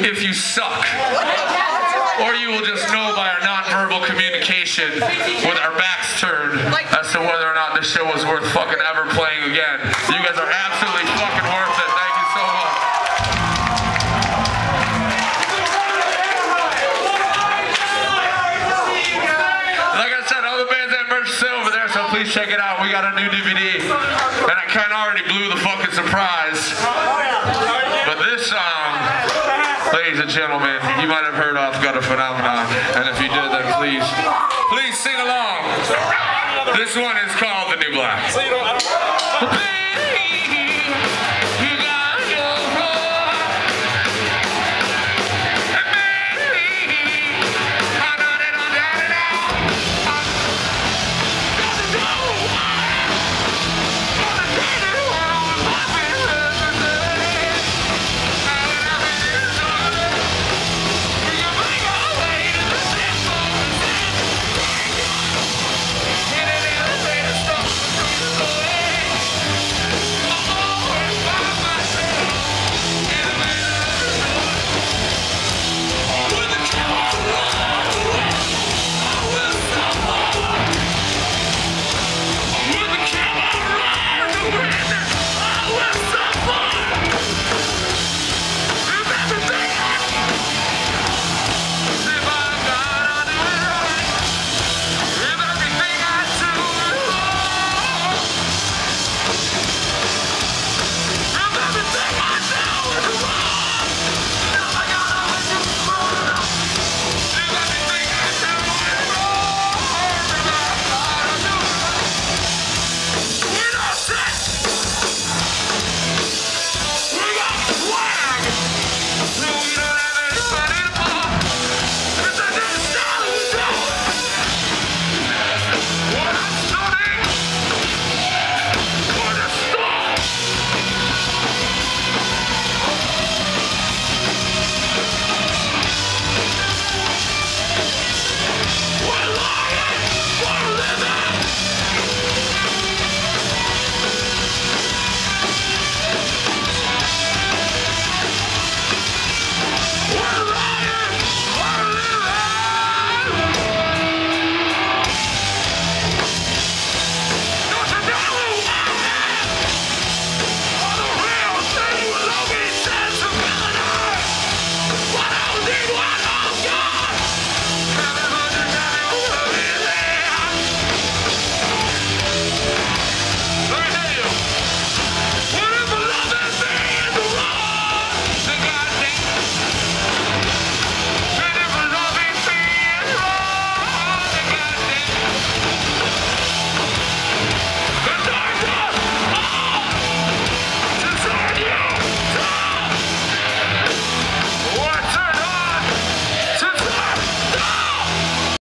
if you suck. Or you will just know by our nonverbal communication with our backs turned as to whether or not this show was worth fucking ever playing again. You guys are absolutely fucking worth it. Thank you so much. Like I said, all the bands have merch still over there, so please check it out. We got a new DVD, and I kind of already blew the fucking surprise. But this song, ladies and gentlemen, you might have heard of Got a Phenomenon, and if you did, then please sing along. This one is called The New Black.